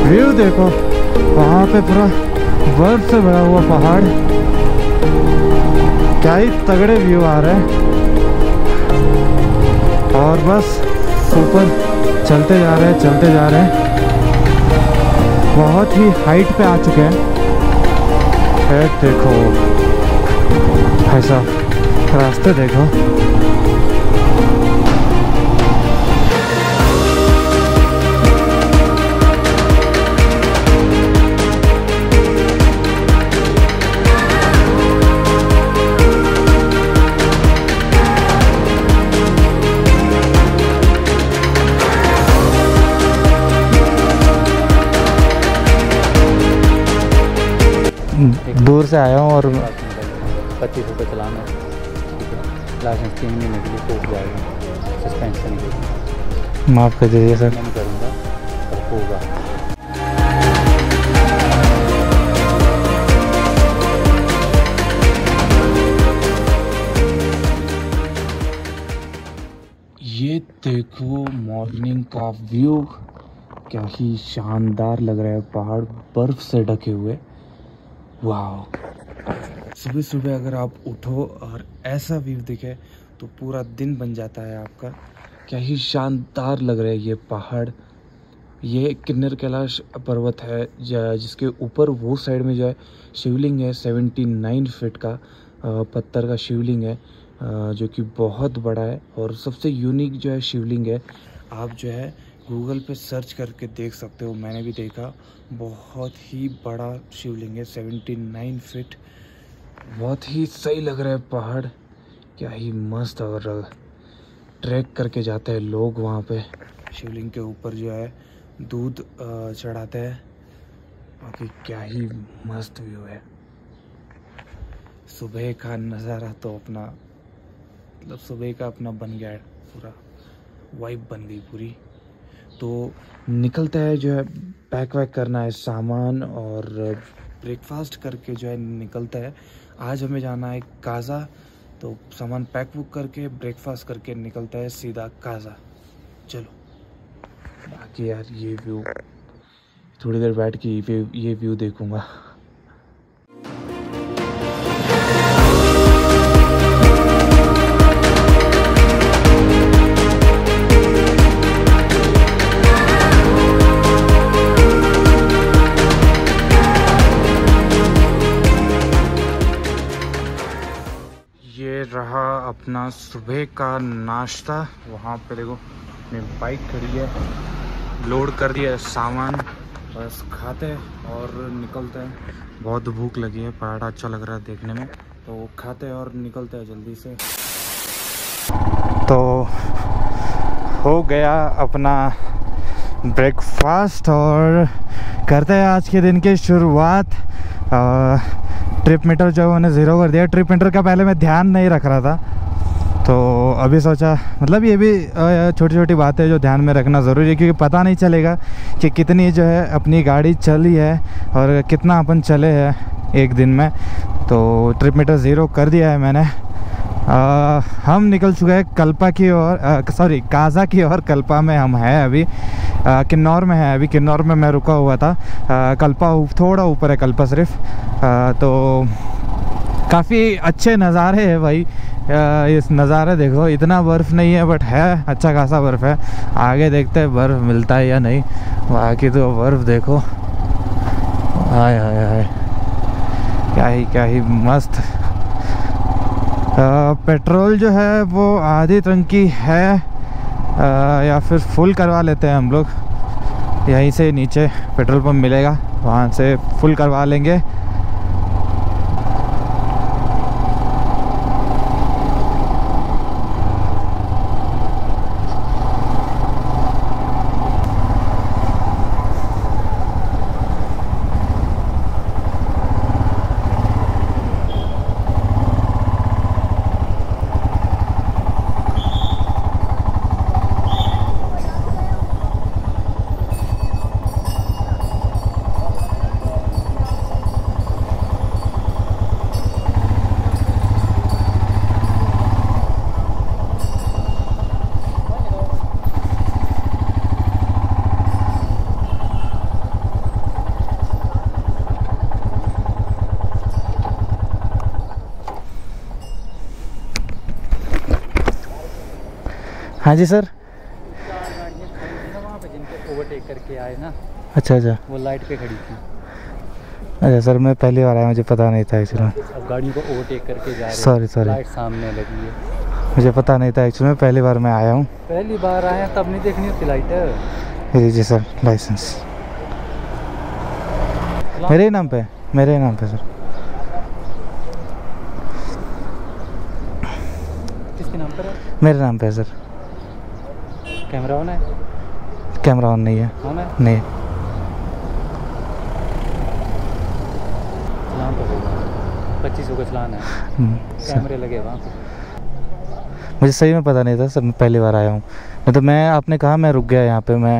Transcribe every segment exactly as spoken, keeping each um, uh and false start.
View देखो, वहाँ पे पूरा बर्फ से भरा हुआ पहाड़, क्या ही तगड़े व्यू आ रहे हैं। और बस ऊपर चलते जा रहे हैं चलते जा रहे हैं, बहुत ही हाइट पे आ चुके हैं। देखो ऐसा रास्ते देखो, दूर से आया हूँ और पच्चीस रुपये चलाना है, लाइसेंस तीन महीने के लिए कोर्ट जाएगा, सस्पेंशन के लिए। माफ़ कर दीजिए सर। नहीं करूँगा पर होगा। ये देखो मॉर्निंग का व्यू, क्या ही शानदार लग रहा है, पहाड़ बर्फ से ढके हुए। वाह, सुबह सुबह अगर आप उठो और ऐसा व्यू दिखे तो पूरा दिन बन जाता है आपका। क्या ही शानदार लग रहा है ये पहाड़। ये किन्नर कैलाश पर्वत है जिसके ऊपर वो साइड में जो है शिवलिंग है, उन्यासी फीट का पत्थर का शिवलिंग है जो कि बहुत बड़ा है और सबसे यूनिक जो है शिवलिंग है। आप जो है गूगल पे सर्च करके देख सकते हो, मैंने भी देखा, बहुत ही बड़ा शिवलिंग है, उन्यासी फीट। बहुत ही सही लग रहा है पहाड़, क्या ही मस्त। और ट्रैक करके जाते हैं लोग वहाँ पे शिवलिंग के ऊपर जो है दूध चढ़ाते हैं। बाकी क्या ही मस्त व्यू है। सुबह का नज़ारा तो अपना मतलब सुबह का अपना बन गया है, पूरा वाइब बन गई पूरी। तो निकलता है जो है, पैक वैक करना है सामान और ब्रेकफास्ट करके जो है निकलता है। आज हमें जाना है काजा, तो सामान पैक वुक करके ब्रेकफास्ट करके निकलता है सीधा काजा। चलो बाकी यार ये व्यू थोड़ी देर बैठ के ये व्यू देखूंगा। रहा अपना सुबह का नाश्ता। वहाँ पे देखो अपनी बाइक खड़ी है, लोड कर दिया है सामान, बस खाते हैं और निकलते हैं। बहुत भूख लगी है, पराठा अच्छा लग रहा है देखने में, तो खाते हैं और निकलते हैं जल्दी से। तो हो गया अपना ब्रेकफास्ट और करते हैं आज के दिन की शुरुआत। ट्रिप मीटर जो उन्हें ज़ीरो कर दिया। ट्रिप मीटर का पहले मैं ध्यान नहीं रख रहा था, तो अभी सोचा मतलब ये भी छोटी छोटी बातें जो ध्यान में रखना ज़रूरी है, क्योंकि पता नहीं चलेगा कि कितनी जो है अपनी गाड़ी चली है और कितना अपन चले हैं एक दिन में। तो ट्रिप मीटर ज़ीरो कर दिया है मैंने। आ, हम निकल चुके हैं कल्पा की ओर, सॉरी काजा की ओर। कल्पा में हम हैं अभी, आ, किन्नौर में है अभी। किन्नौर में मैं रुका हुआ था, आ, कल्पा थोड़ा ऊपर है कल्पा सिर्फ। आ, तो काफ़ी अच्छे नज़ारे हैं भाई। आ, इस नज़ारे देखो, इतना बर्फ़ नहीं है बट है अच्छा खासा बर्फ़ है। आगे देखते हैं बर्फ़ मिलता है या नहीं। बाकी तो बर्फ़ देखो, हाय हाय हाय, क्या ही क्या ही मस्त। आ, पेट्रोल जो है वो आधी टंकी है, आ, या फिर फुल करवा लेते हैं हम लोग। यहीं से नीचे पेट्रोल पंप मिलेगा, वहाँ से फुल करवा लेंगे। हाँ जी सर। वहाँ पे जिनके ओवरटेक करके आए ना, अच्छा अच्छा वो लाइट पे खड़ी थी। अच्छा सर, मैं पहली बार आया, मुझे पता नहीं था एक्चुअली। अब गाड़ियों को ओवरटेक करके जा रहे हैं। सॉरी सॉरी, लाइट सामने लगी है। मुझे पता नहीं था एक्चुअली, मैं पहली बार मैं आया हूँ। पहली बार आए हैं तब नहीं देखनी होती लाइट। जी जी सर, लाइसेंस मेरे ही नाम पे, मेरे ही नाम पे सर। किसके नाम पर है? मेरे नाम पे है सर। कैमरा ऑन है? कैमरा ऑन नहीं है। ऑन है? नहीं। चलान तो होगा, पच्चीस सौ का चलान है। हम्म, सर, कैमरे लगे वहाँ पे। मुझे सही में पता नहीं था सर, मैं पहली बार आया हूँ। नहीं तो मैं, आपने कहा मैं रुक गया यहाँ पे। मैं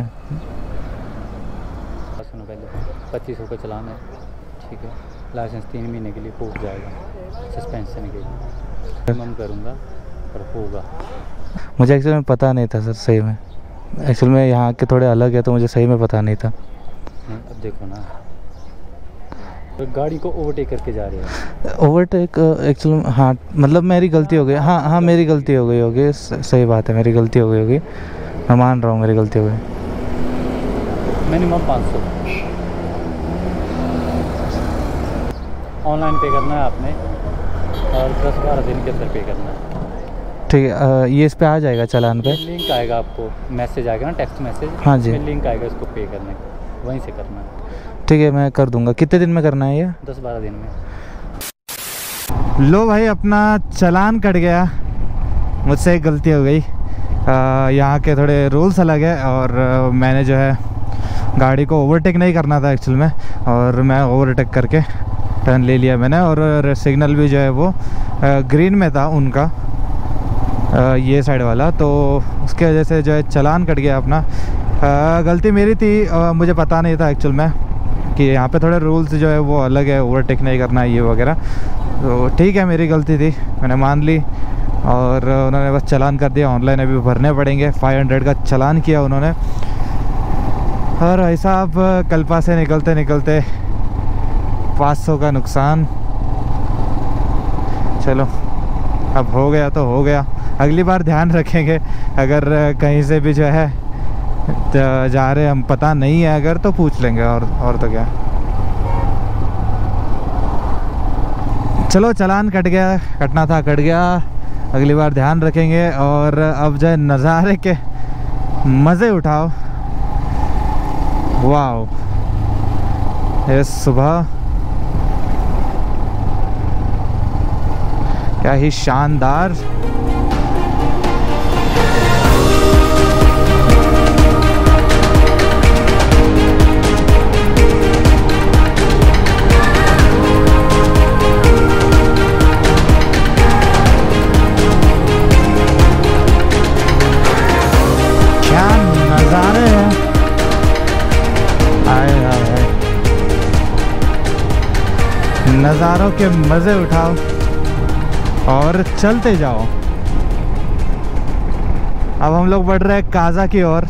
सुनो, पहले पच्चीस सौ का चलान है, ठीक है। लाइसेंस तीन महीने के लिए फूक जाएगा, सस्पेंशन के लिए। मैं करूँगा पर होगा। मुझे एक्चुअली में पता नहीं था सर, सही में। एक्चुअली में यहाँ के थोड़े अलग है, तो मुझे सही में पता नहीं था। नहीं, अब देखो ना, तो गाड़ी को ओवरटेक करके जा रहे हैं। ओवरटेक एक्चुअली, हाँ मतलब मेरी गलती हो गई। हाँ हाँ मेरी गलती हो गई होगी, स- सही बात है, मेरी गलती हो गई होगी। मैं मान रहा हूँ मेरी गलती हो गई। मिनिमम पाँच सौ ऑनलाइन पे करना है आपने, और दस बारह दिन के अंदर पे करना है। ठीक है, अ, ये इस पे आ जाएगा चालान पे? लिंक आएगा आपको, मैसेज आएगा ना, टेक्स्ट मैसेज। हाँ जी। उसमें लिंक आएगा, उसको पे करने का, वहीं से करना है। ठीक है, मैं कर दूंगा। कितने दिन में करना है ये? दस बारह दिन में। लो भाई, अपना चालान कट गया, मुझसे एक गलती हो गई। अ, यहाँ के थोड़े रूल्स अलग है, और अ, मैंने जो है गाड़ी को ओवरटेक नहीं करना था एक्चुअल में, और मैं ओवरटेक करके टर्न ले लिया मैंने। और सिग्नल भी जो है वो अ, ग्रीन में था उनका, अ, ये साइड वाला, तो उसके वजह से जो है चालान कट गया अपना। अ, गलती मेरी थी, अ, मुझे पता नहीं था एक्चुअल में कि यहाँ पे थोड़े रूल्स जो है वो अलग है, ओवरटेक नहीं करना ये वगैरह। तो ठीक है, मेरी गलती थी, मैंने मान ली, और उन्होंने बस चालान कर दिया। ऑनलाइन अभी भरने पड़ेंगे, फाइव हंड्रेड का चालान किया उन्होंने। और भाई साहब, कल्पा से निकलते निकलते पाँच सौ का नुकसान। चलो, अब हो गया तो हो गया, अगली बार ध्यान रखेंगे। अगर कहीं से भी जो है जा रहे हम, पता नहीं है अगर, तो पूछ लेंगे, और और तो क्या। चलो, चालान कट गया, कटना था कट गया, अगली बार ध्यान रखेंगे। और अब जो है नज़ारे के मज़े उठाओ। वाओ, ये सुबह क्या ही शानदार। क्या नज़ारे हैं, आए आए आए। नज़ारों के मज़े उठाओ और चलते जाओ। अब हम लोग बढ़ रहे हैं काजा की ओर।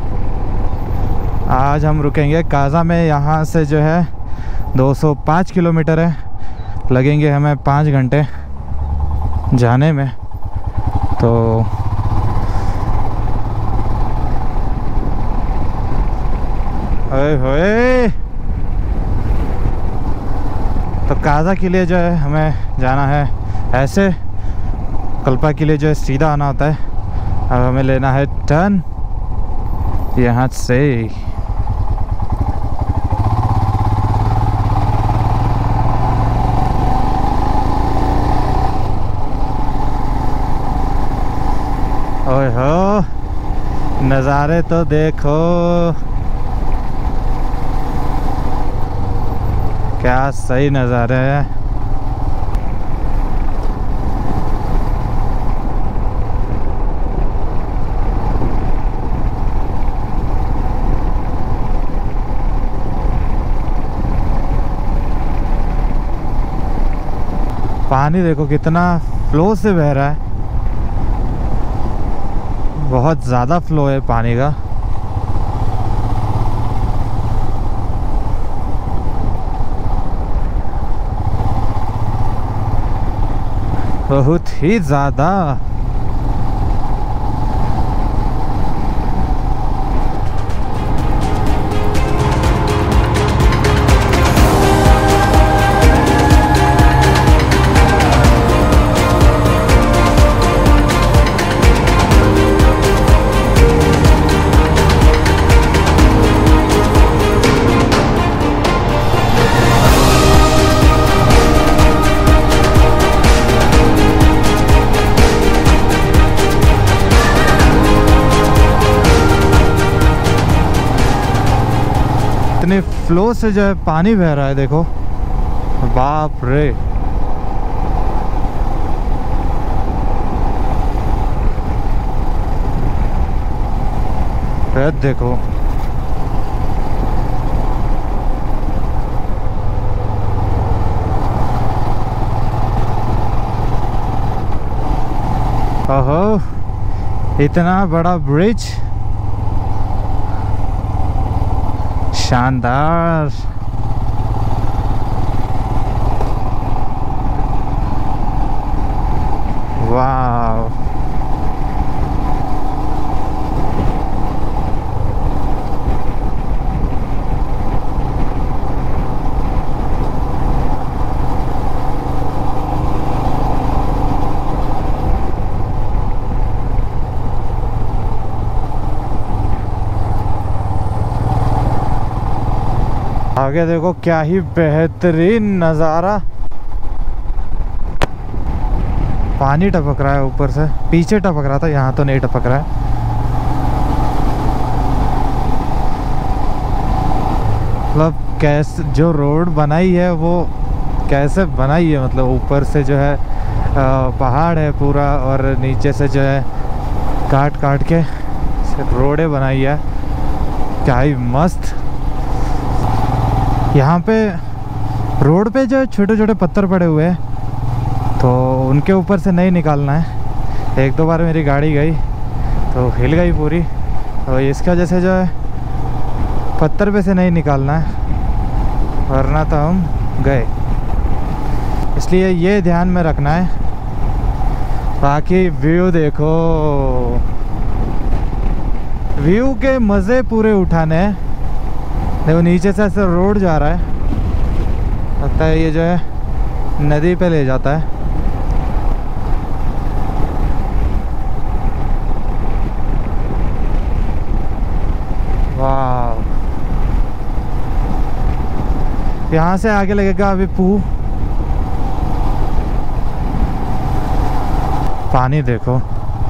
आज हम रुकेंगे काजा में। यहाँ से जो है दो सौ पाँच किलोमीटर है, लगेंगे हमें पाँच घंटे जाने में। तो ओए होए, तो काजा के लिए जो है हमें जाना है ऐसे, कल्पा के लिए जो है सीधा आना होता है। अब हमें लेना है टर्न यहाँ से। ओए हो, नज़ारे तो देखो, क्या सही नज़ारे हैं। पानी देखो कितना फ्लो से बह रहा है, बहुत ज़्यादा फ्लो है पानी का। बहुत ही ज़्यादा। कितने फ्लो से जो है पानी बह रहा है, देखो बाप रे। ये देखो ओहो, इतना बड़ा ब्रिज, शानदार। वाव, आगे देखो क्या ही बेहतरीन नज़ारा। पानी टपक रहा है ऊपर से, पीछे टपक रहा था, यहाँ तो नहीं टपक रहा है। मतलब कैसे जो रोड बनाई है वो कैसे बनाई है, मतलब ऊपर से जो है पहाड़ है पूरा और नीचे से जो है काट काट के रोडें बनाई है। क्या ही मस्त। यहाँ पे रोड पे जो छोटे छोटे पत्थर पड़े हुए हैं तो उनके ऊपर से नहीं निकालना है। एक दो बार मेरी गाड़ी गई तो हिल गई पूरी, तो इसकी वजह से जो है पत्थर पे से नहीं निकालना है, वरना तो हम गए। इसलिए ये ध्यान में रखना है। बाकी व्यू देखो, व्यू के मज़े पूरे उठाने हैं। देखो नीचे से ऐसे रोड जा रहा है, लगता है ये जो है नदी पे ले जाता है। वाह, यहाँ से आगे लगेगा अभी पू। पानी देखो,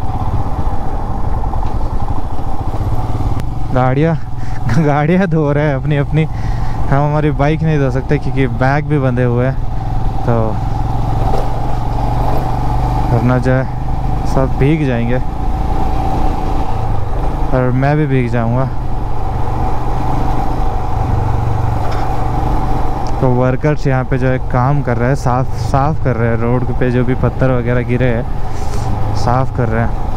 गाड़ियाँ गाड़ियाँ धो रहे हैं अपनी अपनी। हम हमारी बाइक नहीं धो सकते क्योंकि बैग भी बंधे हुए हैं, तो वरना जो है सब भीग जाएंगे और मैं भी भीग जाऊंगा। तो वर्कर्स यहाँ पे जो है काम कर रहे हैं, साफ साफ कर रहे हैं रोड पे जो भी पत्थर वगैरह गिरे हैं, साफ कर रहे हैं।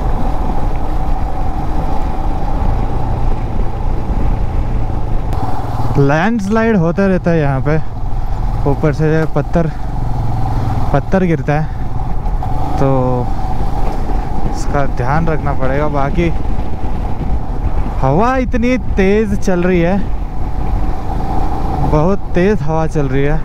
लैंडस्लाइड होता रहता है यहाँ पे, ऊपर से पत्थर पत्थर गिरता है, तो इसका ध्यान रखना पड़ेगा। बाकी हवा इतनी तेज़ चल रही है, बहुत तेज़ हवा चल रही है।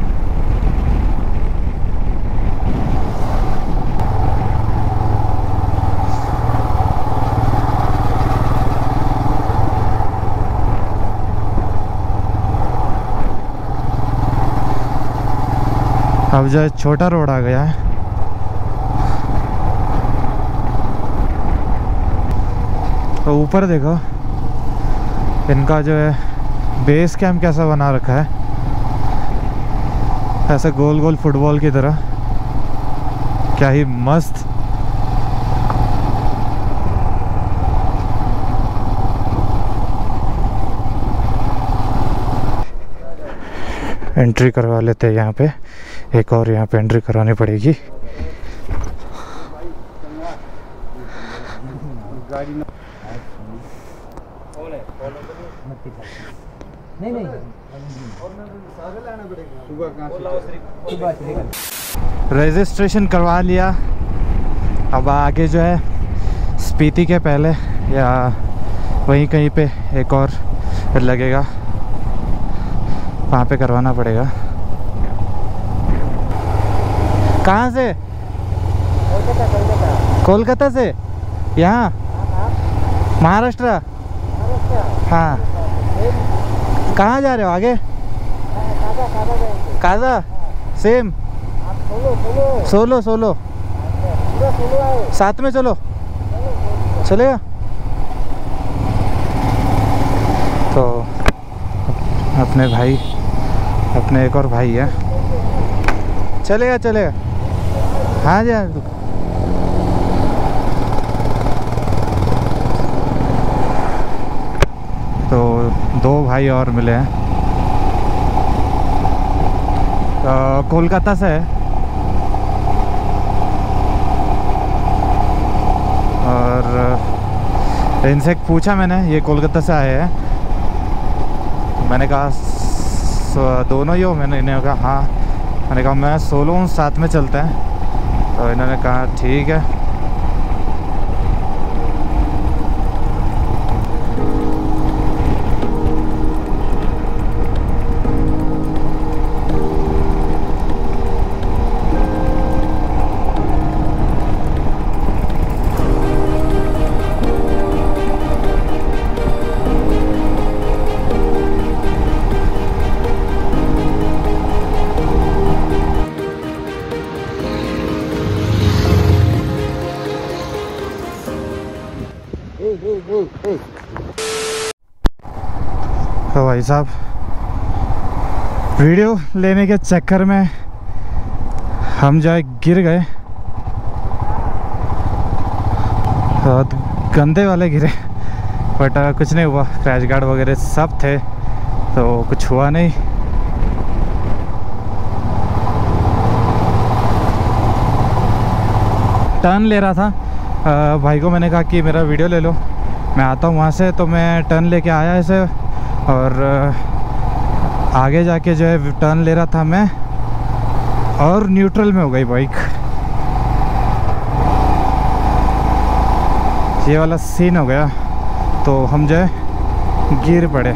अब जो छोटा रोड आ गया है, तो ऊपर देखो इनका जो है बेस कैंप कैसा बना रखा है, ऐसे गोल गोल फुटबॉल की तरह। क्या ही मस्त। एंट्री करवा लेते हैं यहाँ पे, एक और यहाँ पे एंट्री करवानी पड़ेगी। रजिस्ट्रेशन करवा लिया। अब आगे जो है स्पीति के पहले या वहीं कहीं पे एक और लगेगा, वहाँ पे करवाना पड़ेगा। कहाँ से? कोलकाता से यहाँ महाराष्ट्र। हाँ, कहाँ जा रहे हो आगे? काजा सेम सोलो सोलो साथ में चलो, चलेगा। तो अपने भाई, अपने एक और भाई है। चलेगा चलेगा, हाँ जी हाँ। तो दो भाई और मिले हैं, तो कोलकाता से है और इनसे पूछा मैंने, ये कोलकाता से आए हैं। मैंने कहा दोनों ही हो, मैंने इन्हें कहा हाँ। मैंने कहा मैं सोलो हूँ, साथ में चलते हैं। तो इन्होंने कहा ठीक है। तो भाई साहब वीडियो लेने के चक्कर में हम जो है गिर गए, बहुत गंदे वाले गिरे, बट कुछ नहीं हुआ। क्रैश गार्ड वगैरह सब थे तो कुछ हुआ नहीं। टर्न ले रहा था, आ, भाई को मैंने कहा कि मेरा वीडियो ले लो, मैं आता हूँ वहाँ से। तो मैं टर्न लेके आया ऐसे, और आगे जाके जो है टर्न ले रहा था मैं, और न्यूट्रल में हो गई बाइक। ये वाला सीन हो गया, तो हम जो है गिर पड़े।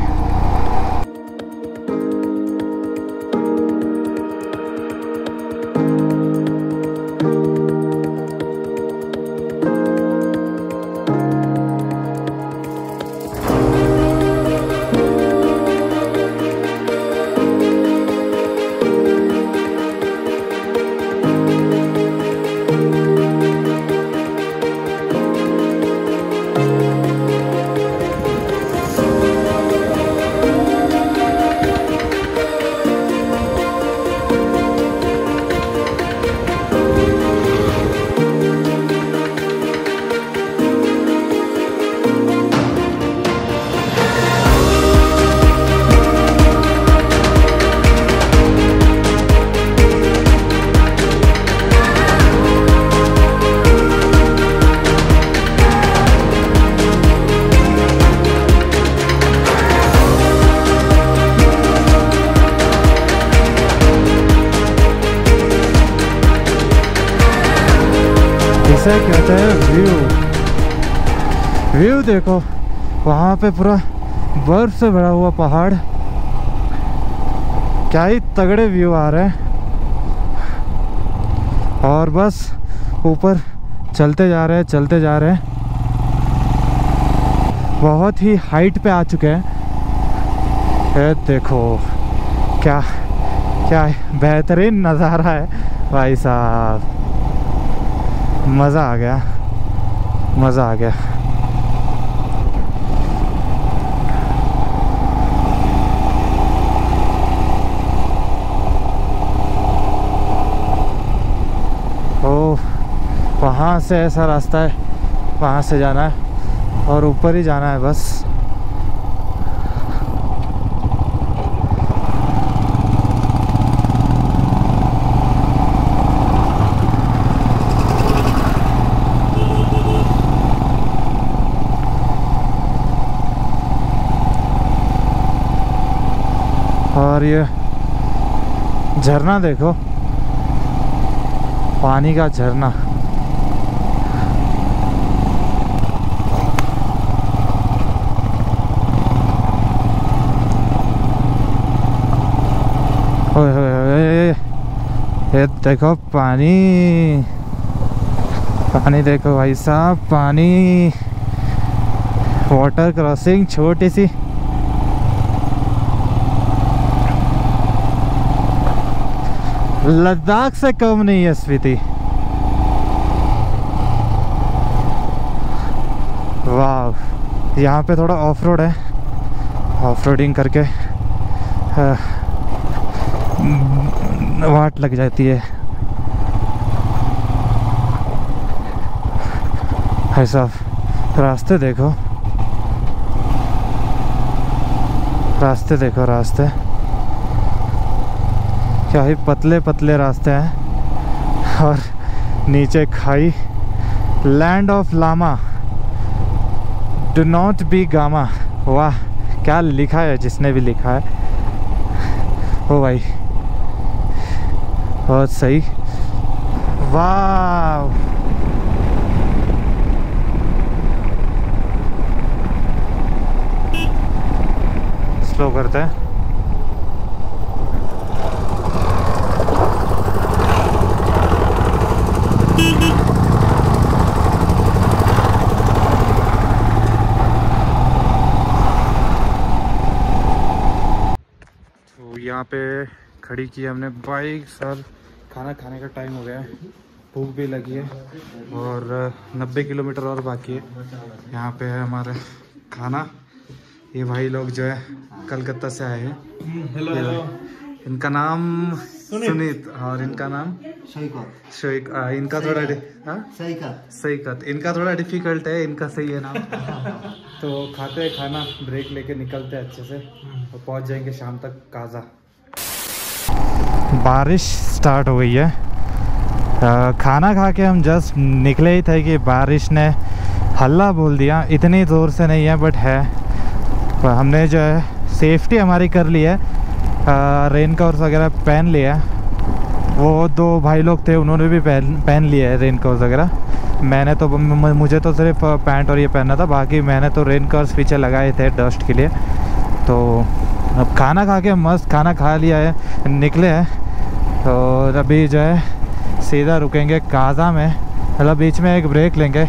इसे कहते हैं व्यू। व्यू देखो, वहाँ पे पूरा बर्फ से भरा हुआ पहाड़, क्या ही तगड़े व्यू आ रहे हैं। और बस ऊपर चलते जा रहे हैं चलते जा रहे हैं, बहुत ही हाइट पे आ चुके हैं। ये देखो क्या क्या बेहतरीन नज़ारा है भाई साहब, मज़ा आ गया, मज़ा आ गया। ओ वहाँ से ऐसा रास्ता है, वहाँ से जाना है और ऊपर ही जाना है बस। और ये झरना देखो, पानी का झरना। ओए होए होए, ये देखो पानी, पानी देखो भाई साहब, पानी। वाटर क्रॉसिंग छोटी सी, लद्दाख से कम नहीं है स्पीति। वाह, यहाँ पे थोड़ा ऑफ रोड है, ऑफ रोडिंग करके वाट लग जाती है। भाई साहब रास्ते देखो, रास्ते देखो, रास्ते क्या ही पतले पतले रास्ते हैं और नीचे खाई। Land of lama, do not be gamma. वाह क्या लिखा है जिसने भी लिखा है। ओ भाई बहुत सही, वाह। स्लो करते हैं। तो यहाँ पे खड़ी की हमने बाइक सर। खाना खाने का टाइम हो गया है, भूख भी लगी है और नब्बे किलोमीटर और बाकी है। यहाँ पे है हमारा खाना। ये भाई लोग जो है कलकत्ता से आए हैं। Hello hello. इनका नाम सुनीत और इनका नाम शोइकत। शोइक इनका थोड़ा सईकत सईकत इनका थोड़ा डिफिकल्ट है, इनका सही है नाम। तो खाते हैं खाना, ब्रेक लेके निकलते हैं अच्छे से और पहुंच जाएंगे शाम तक काजा। बारिश स्टार्ट हो गई है। आ, खाना खा के हम जस्ट निकले ही थे कि बारिश ने हल्ला बोल दिया। इतनी ज़ोर से नहीं है बट है। हमने जो है सेफ्टी हमारी कर ली है, रेन कवर्स वगैरह पहन लिया। वो दो भाई लोग थे उन्होंने भी पहन पहन लिया है रेन कवर्स वगैरह। मैंने तो मुझे तो सिर्फ पैंट और ये पहनना था, बाकी मैंने तो रेन कवर्स पीछे लगाए थे डस्ट के लिए। तो अब खाना खा के मस्त खाना खा लिया है, निकले हैं और अभी जो है सीधा रुकेंगे काजा में। मतलब बीच में एक ब्रेक लेंगे।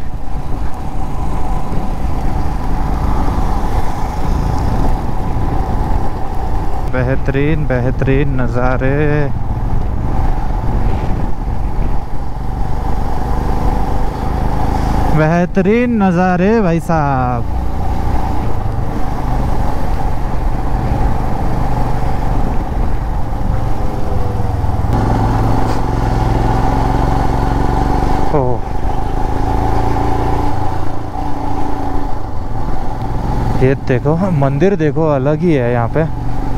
बेहतरीन बेहतरीन नज़ारे। बेहतरीन नज़ारे भाई साहब। ओह ये देखो मंदिर देखो, अलग ही है यहाँ पे।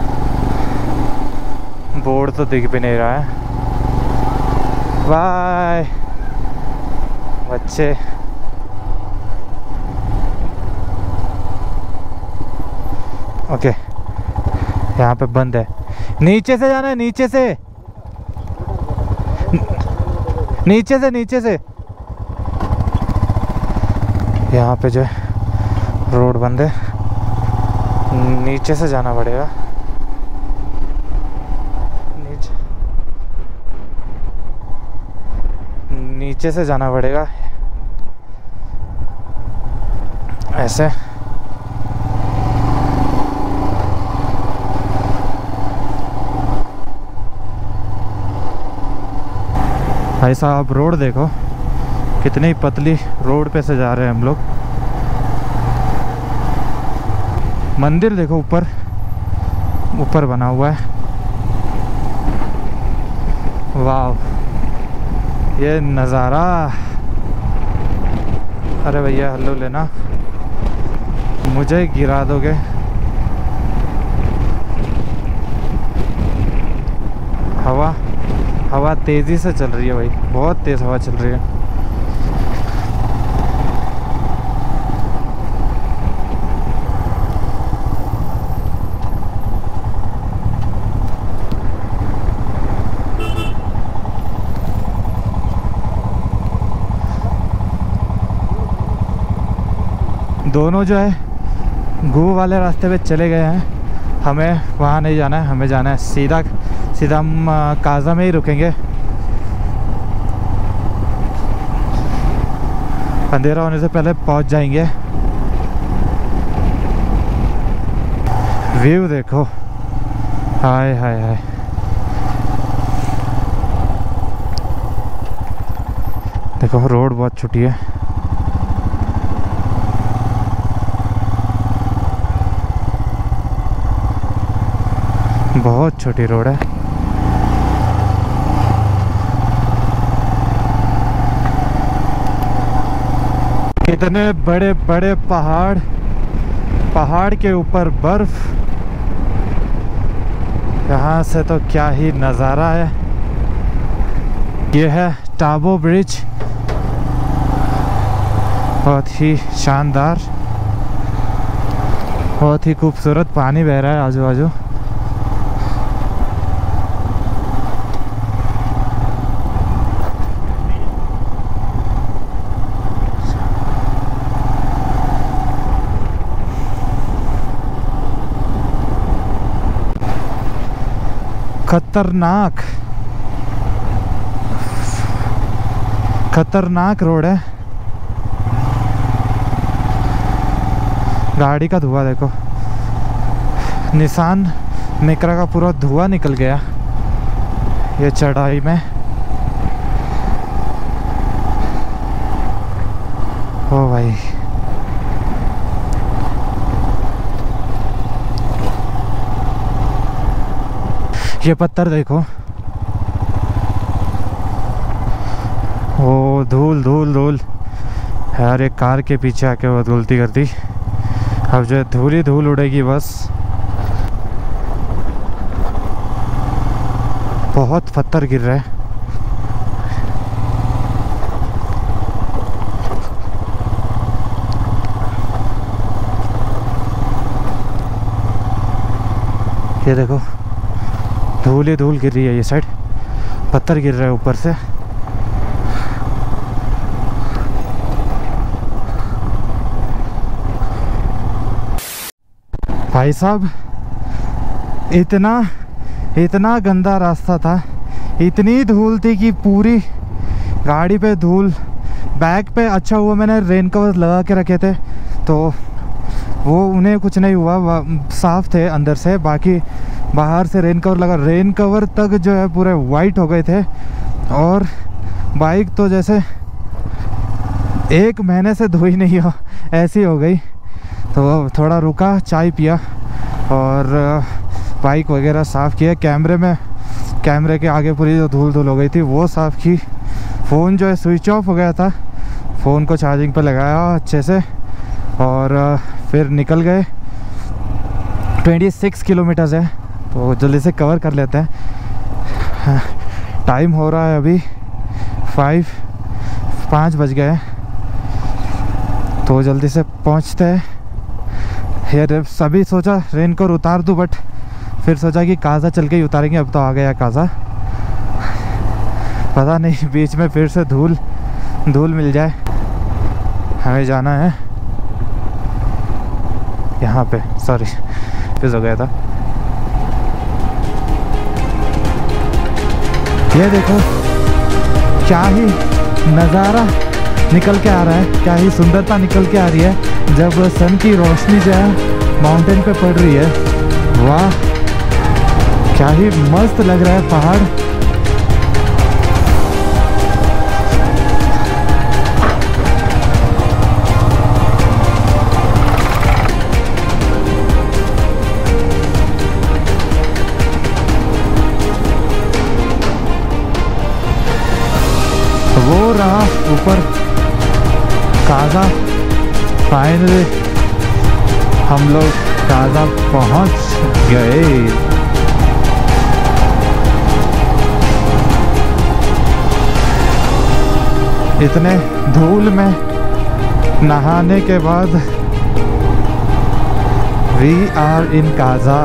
बोर्ड तो दिख भी नहीं रहा है। बाय बच्चे। ओके यहाँ पे बंद है। नीचे से जाना है, नीचे से नीचे से नीचे से। यहाँ पे जो है रोड बंद है, नीचे से जाना पड़ेगा। नीचे से जाना पड़ेगा ऐसे। भाई साहब रोड देखो कितनी पतली रोड पे से जा रहे हैं हम लोग। मंदिर देखो ऊपर ऊपर बना हुआ है। वाह ये नज़ारा। अरे भैया हेलो लेना, मुझे गिरा दोगे। हवा हवा तेज़ी से चल रही है भाई, बहुत तेज़ हवा चल रही है। दोनों जो है गो वाले रास्ते पे चले गए हैं। हमें वहाँ नहीं जाना है, हमें जाना है सीधा सीधा हम काजा में ही रुकेंगे। अंधेरा होने से पहले पहुँच जाएंगे। व्यू देखो, हाय हाय हाय। देखो रोड बहुत छोटी है। बहुत छोटी रोड है। कितने बड़े बड़े पहाड़, पहाड़ के ऊपर बर्फ। यहाँ से तो क्या ही नज़ारा है। ये है टाबो ब्रिज, बहुत ही शानदार, बहुत ही खूबसूरत। पानी बह रहा है आजू बाजू। खतरनाक खतरनाक रोड है। गाड़ी का धुआं देखो, निसान मिक्रा का पूरा धुआं निकल गया ये चढ़ाई में। ओ भाई, ये पत्थर देखो, ओ धूल धूल धूल। यार एक कार के पीछे आके बहुत गलती कर दी। अब जो है धूल ही धूल उड़ेगी बस। बहुत पत्थर गिर रहा है। ये देखो धूल ही धूल गिर रही है। ये साइड पत्थर गिर रहा है ऊपर से। भाई साहब, इतना इतना गंदा रास्ता था, इतनी धूल थी कि पूरी गाड़ी पे धूल। बैग पे अच्छा हुआ मैंने रेन कवर लगा के रखे थे, तो वो उन्हें कुछ नहीं हुआ, साफ थे अंदर से। बाकी बाहर से रेन कवर लगा, रेन कवर तक जो है पूरे वाइट हो गए थे। और बाइक तो जैसे एक महीने से धोई नहीं हो ऐसी हो गई। तो थोड़ा रुका, चाय पिया और बाइक वगैरह साफ़ किया। कैमरे में कैमरे के आगे पूरी जो धूल धूल हो गई थी वो साफ़ की। फ़ोन जो है स्विच ऑफ हो गया था, फ़ोन को चार्जिंग पर लगाया अच्छे से और फिर निकल गए। छब्बीस किलोमीटर्स है, तो जल्दी से कवर कर लेते हैं। टाइम हो रहा है अभी फाइव पाँच बज गए, तो जल्दी से पहुंचते हैं। यार सभी सोचा रेन कोट उतार दूँ, बट फिर सोचा कि काजा चल के ही उतारेंगे। अब तो आ गया काजा, पता नहीं बीच में फिर से धूल धूल मिल जाए। हमें जाना है यहाँ पे, सॉरी फिर हो गया था। ये देखो क्या ही नज़ारा निकल के आ रहा है, क्या ही सुंदरता निकल के आ रही है जब सन की रोशनी जो है माउंटेन पे पड़ रही है। वाह, क्या ही मस्त लग रहा है पहाड़। वो रहा ऊपर काजा। फाइनली हम लोग काजा पहुंच गए। इतने धूल में नहाने के बाद वी आर इन काजा।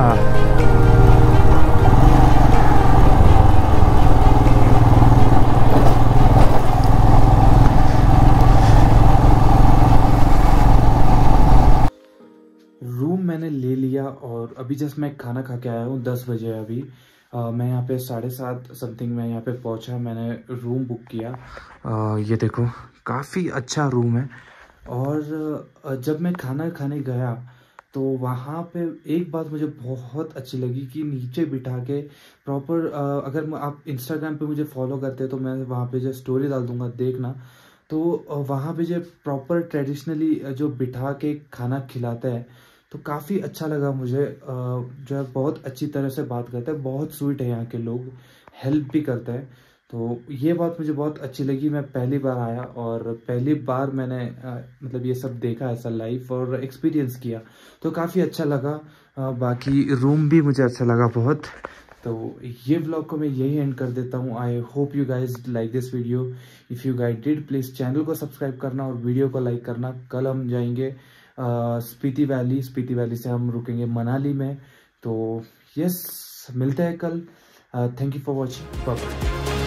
मैंने ले लिया और अभी जस्ट मैं खाना खा के आया हूँ। दस बजे अभी आ, मैं यहाँ पे साढ़े सात समथिंग में यहाँ पे पहुँचा। मैंने रूम बुक किया। आ, ये देखो काफ़ी अच्छा रूम है। और जब मैं खाना खाने गया तो वहाँ पे एक बात मुझे बहुत अच्छी लगी कि नीचे बिठा के प्रॉपर, अगर आप इंस्टाग्राम पे मुझे फॉलो करते हैं तो मैं वहाँ पे जो स्टोरी डाल दूँगा देखना। तो वहाँ पे जो प्रॉपर ट्रेडिशनली जो बिठा के खाना खिलाता है, तो काफ़ी अच्छा लगा मुझे। जो है बहुत अच्छी तरह से बात करते हैं, बहुत स्वीट है यहाँ के लोग, हेल्प भी करते हैं। तो ये बात मुझे बहुत अच्छी लगी। मैं पहली बार आया और पहली बार मैंने आ, मतलब ये सब देखा ऐसा लाइव और एक्सपीरियंस किया, तो काफ़ी अच्छा लगा। आ, बाकी रूम भी मुझे अच्छा लगा बहुत। तो ये व्लॉग को मैं यही एंड कर देता हूँ। I hope you guys like this video. If you guys did, please channel को सब्सक्राइब करना और वीडियो को लाइक करना। कल हम जाएंगे स्पीति वैली, स्पीति वैली से हम रुकेंगे मनाली में। तो यस, मिलते हैं कल। Thank you for watching, bye.